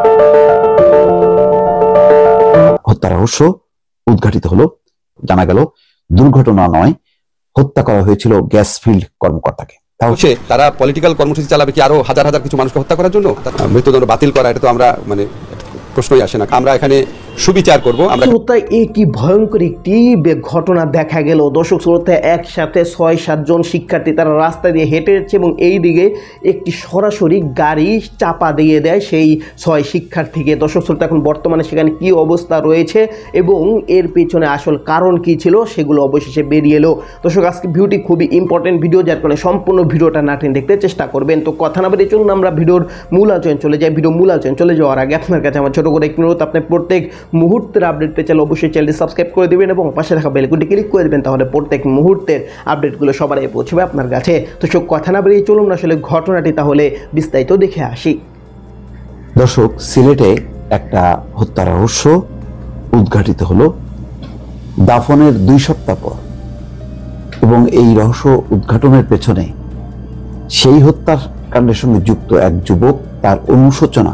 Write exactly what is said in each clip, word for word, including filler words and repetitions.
হত্যা রহস্য উদ্ঘাটিত হলো, জানা গেল দুর্ঘটনা নয়, হত্যা করা হয়েছিল গ্যাস ফিল্ড কর্মকর্তাকে। তারা পলিটিক্যাল কর্মসূচি চালাবে কি আরো হাজার হাজার কিছু মানুষকে হত্যা করার জন্য? মৃত্যুদণ্ড বাতিল করা এটা তো আমরা মানে প্রশ্নই আসে না। আমরা এখানে সুবিচার করব। আমরা শ্রোতায় এই কি ভয়ঙ্কর একটি ঘটনা দেখা গেল। দর্শক শ্রোতায় একসাথে ছয় সাতজন শিক্ষার্থী তারা রাস্তা দিয়ে হেঁটে যাচ্ছে এবং এই দিকে একটি সরাসরি গাড়ি চাপা দিয়ে দেয় সেই ছয় শিক্ষার্থীকে। দর্শক শ্রোতা এখন বর্তমানে সেখানে কি অবস্থা রয়েছে এবং এর পেছনে আসল কারণ কি ছিল সেগুলো অবশেষে বেরিয়ে এলো। দর্শক আজকে ভিডিওটি খুবই ইম্পর্টেন্ট ভিডিও, যার কারণে সম্পূর্ণ ভিডিওটা না টেনে দেখতে চেষ্টা করবেন। তো কথা না বেরিয়ে চলুন আমরা ভিডিওর মূল আলোচনায় চলে যাই। ভিডিও মূল আলোচনায় চলে যাওয়ার আগে আপনার কাছে আমার ছোট করে একটি অনুরোধ, আপনি প্রত্যেক মুহূর্তের আপডেট পেতে চাইলে অবশ্যই চ্যানেলটি সাবস্ক্রাইব করে দেবেন এবং পাশে থাকা বেল আইকনটি ক্লিক করে দেবেন, তাহলে প্রত্যেক মুহূর্তের আপডেটগুলো সবার আগে পৌঁছবে আপনার কাছে। তো সব কথা না বেরিয়ে চলুন আসলে ঘটনাটি তাহলে বিস্তারিত দেখে আসি। দর্শক, সিলেটে একটা হত্যা রহস্য উদ্ঘাটিত হলো দাফনের দুই সপ্তাহ পর, এবং এই রহস্য উদ্ঘাটনের পেছনে সেই হত্যার কাণ্ডের সঙ্গে যুক্ত এক যুবক তার অনুশোচনা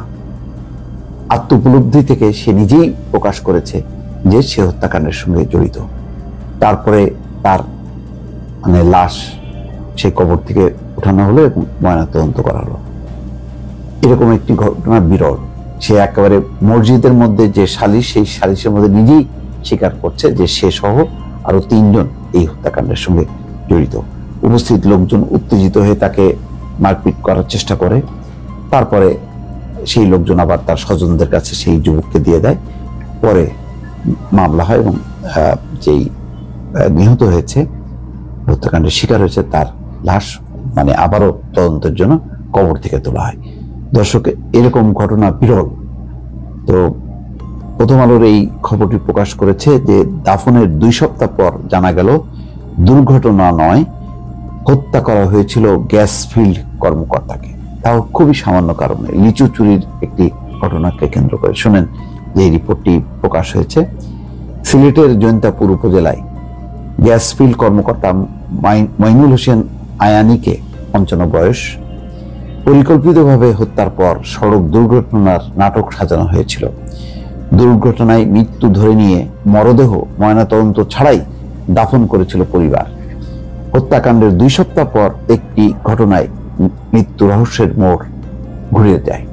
আত্মোপলব্ধি থেকে সে নিজেই প্রকাশ করেছে যে সে হত্যাকাণ্ডের সঙ্গে জড়িত। তারপরে তার মানে লাশ সেই কবর থেকে উঠানো হলো এবং ময়নাতদন্ত করা হলো। এরকম একটি ঘটনা বিরল। সে একেবারে মসজিদের মধ্যে যে সালিশ, সেই সালিশের মধ্যে নিজেই স্বীকার করছে যে সে সহ আরো তিনজন এই হত্যাকাণ্ডের সঙ্গে জড়িত। উপস্থিত লোকজন উত্তেজিত হয়ে তাকে মারপিট করার চেষ্টা করে। তারপরে সেই লোকজন আবার তার স্বজনদের কাছে সেই যুবককে দিয়ে দেয়। পরে মামলা হয় এবং যেই নিহত হয়েছে, হত্যাকাণ্ডের শিকার হয়েছে, তার লাশ মানে আবারও তদন্তের জন্য কবর থেকে তোলা হয়। দর্শক, এরকম ঘটনা বিরল। তো প্রথম আলোর এই খবরটি প্রকাশ করেছে যে দাফনের দুই সপ্তাহ পর জানা গেল দুর্ঘটনা নয়, হত্যা করা হয়েছিল গ্যাস ফিল্ড কর্মকর্তাকে, তাও খুবই সামান্য কারণে, লিচু চুরির একটি ঘটনাকে কেন্দ্র করে। শোনেন যে রিপোর্টটি প্রকাশ হয়েছে। সিলেটের জৈন্তাপুর উপজেলায় গ্যাস ফিল্ড কর্মকর্তা মাইনুল হোসেন আয়ানিকে পঞ্চান্ন বয়স পরিকল্পিতভাবে হত্যার পর সড়ক দুর্ঘটনার নাটক সাজানো হয়েছিল। দুর্ঘটনায় মৃত্যু ধরে নিয়ে মরদেহ ময়নাতদন্ত ছাড়াই দাফন করেছিল পরিবার। হত্যাকাণ্ডের দুই সপ্তাহ পর একটি ঘটনায় মৃত্যু রহস্যের মোড় ঘুরিয়ে যায়।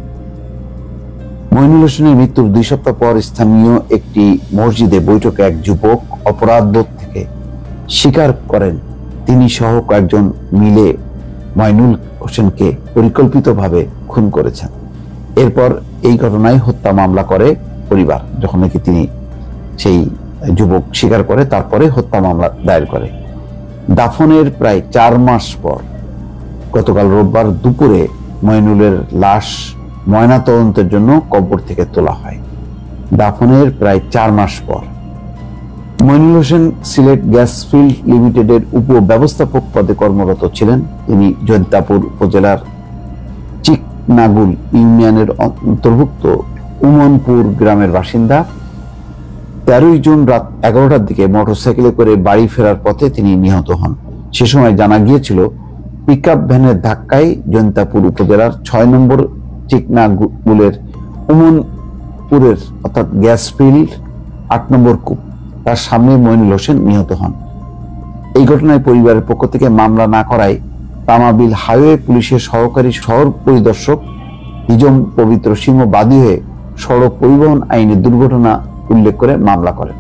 মইনুল হোসেনের মৃত্যুর দুই সপ্তাহ পর স্থানীয় একটি মসজিদে বৈঠকে এক যুবক অপরাধবোধ থেকে স্বীকার করেন তিনি সহ কয়েকজন মিলে মইনুল হোসেনকে পরিকল্পিতভাবে খুন করেছেন। এরপর এই ঘটনায় হত্যা মামলা করে পরিবার। যখন নাকি তিনি সেই যুবক স্বীকার করে, তারপরে হত্যা মামলা দায়ের করে। দাফনের প্রায় চার মাস পর গতকাল রোববার দুপুরে মইনুলের লাশ ময়নাতদন্তের জন্য কবর থেকে তোলা হয়। দাফনের প্রায় চার মাস পর মইনুল হোসেন সিলেট গ্যাস ফিল্ড লিমিটেডের উপব্যবস্থাপক পদে কর্মরত ছিলেন। তিনি জৈন্তাপুর উপজেলার চিকনাগুল ইউনিয়নের অন্তর্ভুক্ত উমনপুর গ্রামের বাসিন্দা। তেরোই জুন রাত এগারোটার দিকে মোটরসাইকেলে করে বাড়ি ফেরার পথে তিনি নিহত হন। সে সময় জানা গিয়েছিল পিকআপ ভ্যানের ধাক্কায় জৈন্তাপুর উপজেলার ছয় নম্বর চিকনাগুলের উমনপুরের অর্থাৎ গ্যাস ফিল্ড আট নম্বর কূপ, তার সামনে মইনুল হোসেন নিহত হন। এই ঘটনায় পরিবারের পক্ষ থেকে মামলা না করায় তামাবিল হাইওয়ে পুলিশের সহকারী শহর পরিদর্শক হিজম পবিত্র সিংহ বাদী হয়ে সড়ক পরিবহন আইনে দুর্ঘটনা উল্লেখ করে মামলা করেন।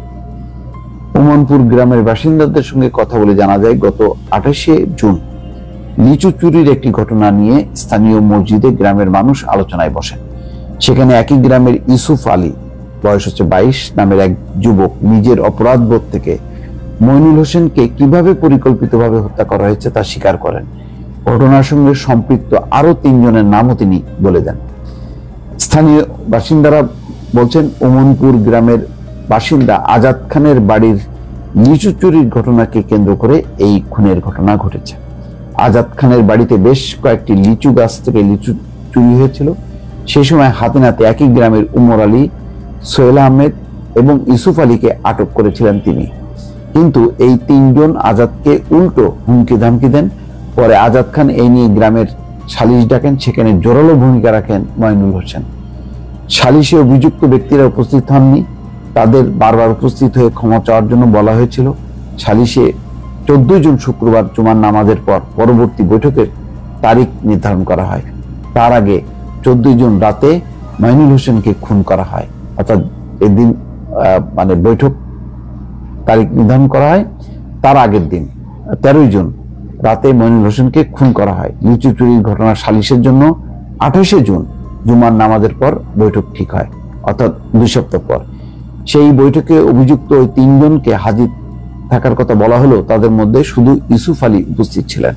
উমনপুর গ্রামের বাসিন্দাদের সঙ্গে কথা বলে জানা যায় গত আঠাশে জুন লিচু চুরির একটি ঘটনা নিয়ে স্থানীয় মসজিদে গ্রামের মানুষ আলোচনায় বসেন। সেখানে একই গ্রামের ইউসুফ আলী বয়স হচ্ছে বাইশ নামের এক যুবক নিজের অপরাধবোধ থেকে মইনুল হোসেনকে কিভাবে পরিকল্পিতভাবে হত্যা করা হয়েছে তা স্বীকার করেন। ঘটনার সঙ্গে সম্পৃক্ত আরো তিনজনের নামও তিনি বলে দেন। স্থানীয় বাসিন্দারা বলছেন উমনপুর গ্রামের বাসিন্দা আজাদ খানের বাড়ির লিচু চুরির ঘটনাকে কেন্দ্র করে এই খুনের ঘটনা ঘটেছে। আজাদ খানের বাড়িতে বেশ কয়েকটি লিচু গাছ থেকে লিচু চুরি হয়েছিল। সেই সময় হাতে নাতে একই গ্রামের উমর আলী, সোহেল আহমেদ এবং ইউসুফ আলীকে আটক করেছিলেন তিনি। কিন্তু এই তিনজন আজাদকে উল্টো হুমকি ধামকি দেন। পরে আজাদ খান এই নিয়ে গ্রামের সালিশ ডাকেন। সেখানে জোরালো ভূমিকা রাখেন মইনুল হোসেন। সালিশে অভিযুক্ত ব্যক্তিরা উপস্থিত হননি, তাদের বারবার উপস্থিত হয়ে ক্ষমা চাওয়ার জন্য বলা হয়েছিল। সালিশে চোদ্দই জুন শুক্রবার জুমার নামাজের পর পরবর্তী বৈঠকের তারিখ নির্ধারণ করা হয়। তার আগে চোদ্দই জুন রাতে মাইনুল হোসেনকে খুন করা হয়, অর্থাৎ এদিন মানে বৈঠক তারিখ নির্ধারণ করা হয়। তার আগের দিন তেরোই জুন রাতে মাইনুল হোসেনকে খুন করা হয়। লিচু চুরির ঘটনা সালিশের জন্য আঠাশে জুন জুমার নামাজের পর বৈঠক ঠিক হয়, অর্থাৎ দুই সপ্তাহ পর। সেই বৈঠকে অভিযুক্ত ওই তিনজনকে হাজির থাকার কথা বলা হলেও তাদের মধ্যে শুধু ইউসুফ আলী উপস্থিত ছিলেন।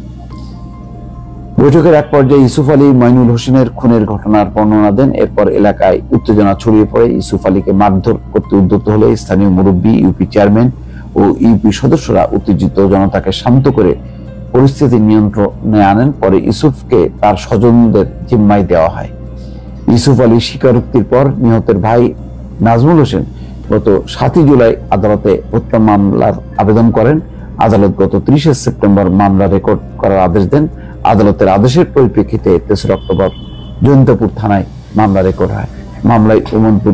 বৈঠকের এক পর্যায়ে ইউসুফ আলী মাইনুল হোসেনের খুনের ঘটনার বর্ণনা দেন। এরপর এলাকায় উত্তেজনা ছড়িয়ে পড়ে। ইউসুফ আলীকে মারধর করতে উদ্যত হলে স্থানীয় মুরব্বী, ইউপি চেয়ারম্যান ও ইউপি সদস্যরা উত্তেজিত জনতাকে শান্ত করে পরিস্থিতি নিয়ন্ত্রণে আনেন। পরে ইউসুফকে তার স্বজনদের জিম্মায় দেওয়া হয়। ইউসুফ আলীর স্বীকারোক্তির পর নিহতের ভাই নাজমুল হোসেন গত সাতই জুলাই আদালতে হত্যা মামলার আবেদন করেন। আদালত গত ত্রিশে সেপ্টেম্বর মামলা রেকর্ড করার আদেশ দেন। আদালতের আদেশের পরিপ্রেক্ষিতে তেসরা অক্টোবর জয়ন্তপুর থানায় মামলা রেকর্ড হয়। মামলায় ওমনপুর।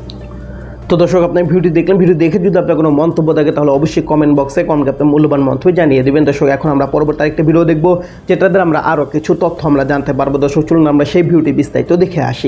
তো দর্শক, আপনার ভিডিও দেখলেন। ভিডিও দেখে যদি আপনার কোনো মন্তব্য থাকে তাহলে অবশ্যই কমেন্ট বক্সে কমেন্ট আপনার মূল্যবান মন্তব্য জানিয়ে দেবেন। দর্শক, এখন আমরা পরবর্তী আরেকটা ভিডিও দেখবো, যেটা দ্বারা আমরা আরও কিছু তথ্য আমরা জানতে পারবো। দর্শক, চলুন আমরা সেই ভিডিওটি বিস্তারিত দেখে আসি।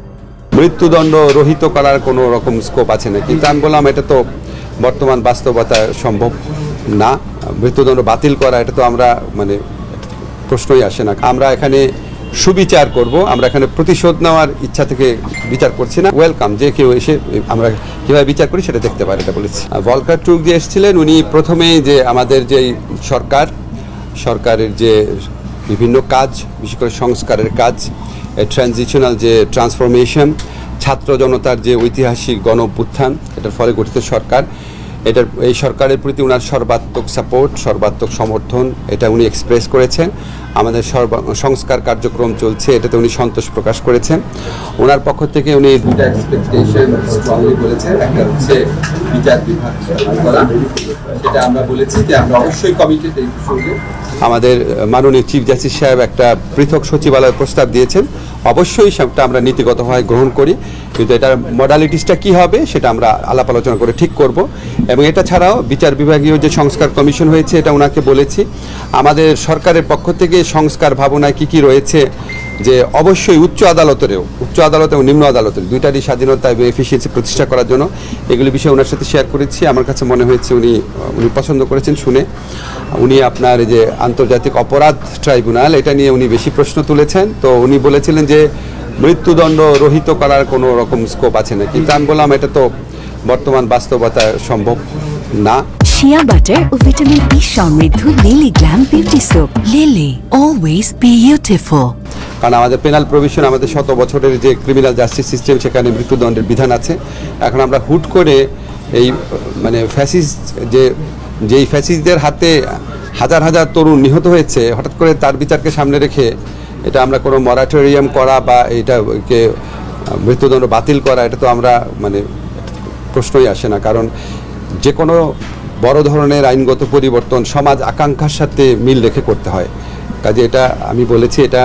মৃত্যুদণ্ড রহিত করার কোনো রকম স্কোপ আছে নাকি? কিন্তু আমি বললাম এটা তো বর্তমান বাস্তবতা সম্ভব না। মৃত্যুদণ্ড বাতিল করা এটা তো আমরা মানে প্রশ্নই আসে না। আমরা এখানে সুবিচার করব, আমরা এখানে প্রতিশোধ নেওয়ার ইচ্ছা থেকে বিচার করছি না। ওয়েলকাম, যে কেউ এসে আমরা কীভাবে বিচার করি সেটা দেখতে পারে, এটা বলেছি। ভলকার টুক যে এসেছিলেন উনি প্রথমেই যে আমাদের যে সরকার সরকারের যে বিভিন্ন কাজ, বিশেষ করে সংস্কারের কাজ, ট্রানজিশনাল যে ট্রান্সফরমেশন, ছাত্র জনতার যে ঐতিহাসিক গণ অভ্যুত্থান, এটার ফলে গঠিত সরকার, এটার এই সরকারের প্রতি ওনার সর্বাত্মক সাপোর্ট, সর্বাত্মক সমর্থন এটা উনি এক্সপ্রেস করেছেন। আমাদের সংস্কার কার্যক্রম চলছে, এটাতে উনি সন্তোষ প্রকাশ করেছেন। ওনার পক্ষ থেকে উনি দুটা এক্সপেকটেশন স্ট্রংলি বলেছেন। একটা হচ্ছে বিচার বিভাগ করা, সেটা আমরা বলেছি যে আমরা অবশ্যই কমিটেড এই প্রসঙ্গে। আমাদের মাননীয় চিফ জাস্টিস সাহেব একটা পৃথক সচিবালয় প্রস্তাব দিয়েছেন, অবশ্যই সেটা আমরা নীতিগতভাবে গ্রহণ করি, কিন্তু এটার মডালিটিসটা কী হবে সেটা আমরা আলাপ আলোচনা করে ঠিক করব। এবং এটা ছাড়াও বিচার বিভাগীয় যে সংস্কার কমিশন হয়েছে এটা ওনাকে বলেছি। আমাদের সরকারের পক্ষ থেকে সংস্কার ভাবনায় কী কী রয়েছে, যে অবশ্যই উচ্চ আদালতেরও উচ্চ আদালত এবং নিম্ন আদালতের দুইটারই স্বাধীনতা এবং এফিসিয়েন্সি প্রতিষ্ঠা করার জন্য এগুলি বিষয়ে ওনার সাথে শেয়ার করেছি। আমার কাছে মনে হয়েছে উনি উনি পছন্দ করেছেন শুনে। উনি আপনার যে আন্তর্জাতিক অপরাধ ট্রাইব্যুনাল এটা নিয়ে উনি বেশি প্রশ্ন তুলেছেন। তো উনি বলেছিলেন যে মৃত্যুদণ্ড রহিত করার কোনো রকম স্কোপ আছে না, কিন্তু আমি বললাম এটা তো বর্তমান বাস্তবতা সম্ভব না। শিয়া বাটার ও ভিটামিন ই সমৃদ্ধ Lily glam beauty soap. Lily, always beautiful. কারণ আমাদের পেনাল প্রভিশন, আমাদের শত বছরের যে ক্রিমিনাল জাস্টিস সিস্টেম, সেখানে মৃত্যুদণ্ডের বিধান আছে। এখন আমরা হুট করে এই মানে ফ্যাসিস্ট যে যেই ফ্যাসিস্টদের হাতে হাজার হাজার তরুণ নিহত হয়েছে, হঠাৎ করে তার বিচারকে সামনে রেখে এটা আমরা কোনো মরাটোরিয়াম করা বা এটাকে মৃত্যুদণ্ড বাতিল করা, এটা তো আমরা মানে প্রশ্নই আসে না। কারণ যে কোনো বড় ধরনের আইনগত পরিবর্তন সমাজ আকাঙ্ক্ষার সাথে মিল রেখে করতে হয়। কাজে এটা আমি বলেছি এটা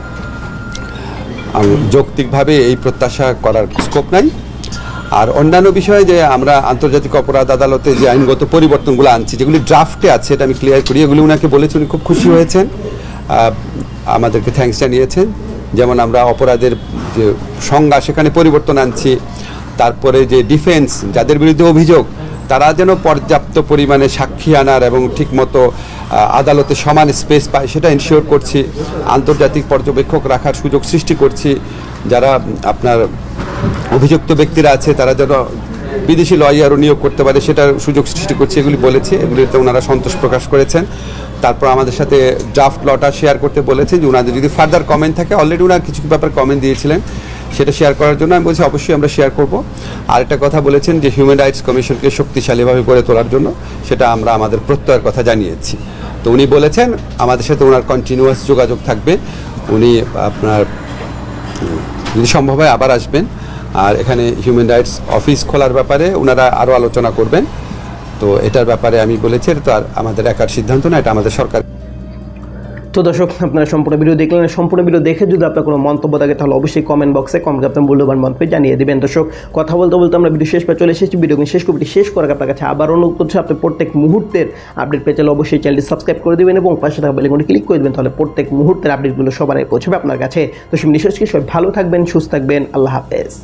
যৌক্তিকভাবে এই প্রত্যাশা করার স্কোপ নাই। আর অন্যান্য বিষয়ে যে আমরা আন্তর্জাতিক অপরাধ আদালতে যে আইনগত পরিবর্তনগুলো আনছি, যেগুলি ড্রাফটে আছে, এটা আমি ক্লিয়ার করি। এগুলি ওনাকে বলেছি, উনি খুব খুশি হয়েছেন, আমাদেরকে থ্যাঙ্কস জানিয়েছেন। যেমন আমরা অপরাধের যে সংজ্ঞা সেখানে পরিবর্তন আনছি। তারপরে যে ডিফেন্স, যাদের বিরুদ্ধে অভিযোগ, তারা যেন পর্যাপ্ত পরিমাণে সাক্ষী আনার এবং ঠিকমতো আদালতে সমান স্পেস পায় সেটা এনশিওর করছি। আন্তর্জাতিক পর্যবেক্ষক রাখার সুযোগ সৃষ্টি করছি। যারা আপনার অভিযুক্ত ব্যক্তিরা আছে তারা যেন বিদেশি লয়ারও নিয়োগ করতে পারে সেটার সুযোগ সৃষ্টি করছি, এগুলি বলেছি। এগুলিতে ওনারা সন্তোষ প্রকাশ করেছেন। তারপর আমাদের সাথে ড্রাফট লটা শেয়ার করতে বলেছেন, যে ওনাদের যদি ফার্দার কমেন্ট থাকে, অলরেডি ওনার কিছু ব্যাপার কমেন্ট দিয়েছিলেন, সেটা শেয়ার করার জন্য আমি বলছি অবশ্যই আমরা শেয়ার করব। আর একটা কথা বলেছেন যে হিউম্যান রাইটস কমিশনকে শক্তিশালীভাবে গড়ে তোলার জন্য, সেটা আমরা আমাদের প্রত্যয়ের কথা জানিয়েছি। তো উনি বলেছেন আমাদের সাথে ওনার কন্টিনিউয়াস যোগাযোগ থাকবে। উনি আপনার যদি সম্ভব হয় আবার আসবেন, আর এখানে হিউম্যান রাইটস অফিস খোলার ব্যাপারে ওনারা আরও আলোচনা করবেন। তো এটার ব্যাপারে আমি বলেছি, এটা তো আর আমাদের একার সিদ্ধান্ত না, এটা আমাদের সরকার। তো দর্শক, আপনারা সম্পূর্ণ ভিডিও দেখলেন। সম্পূর্ণ ভিডিও দেখে যদি আপনার কোনো মন্তব্য থাকে তাহলে অবশ্যই কমেন্ট বক্সে কমেন্ট আপনার মূল্যবান মন্তব্য জানিয়ে দেবেন। দর্শক, কথা বলতে বলতে আমরা ভিডিও শেষ পে চলে এসেছি। ভিডিও শেষ করতে শেষ করার আপনার কাছে আবার অনুরোধ করছি, আপনি প্রত্যেক মুহূর্তের আপডেট পেয়ে চাইলে অবশ্যই চ্যানেলটি সাবস্ক্রাইব করে দেবেন এবং পাশে থাকা বেল আইকনটি ক্লিক করে দেবেন, তাহলে প্রত্যেক মুহূর্তের আপডেটগুলো সবার আগে পৌঁছবে আপনার কাছে। তো সেই নিশ্চয়ই সবাই ভালো থাকবেন, সুস্থ থাকবেন। আল্লাহ হাফেজ।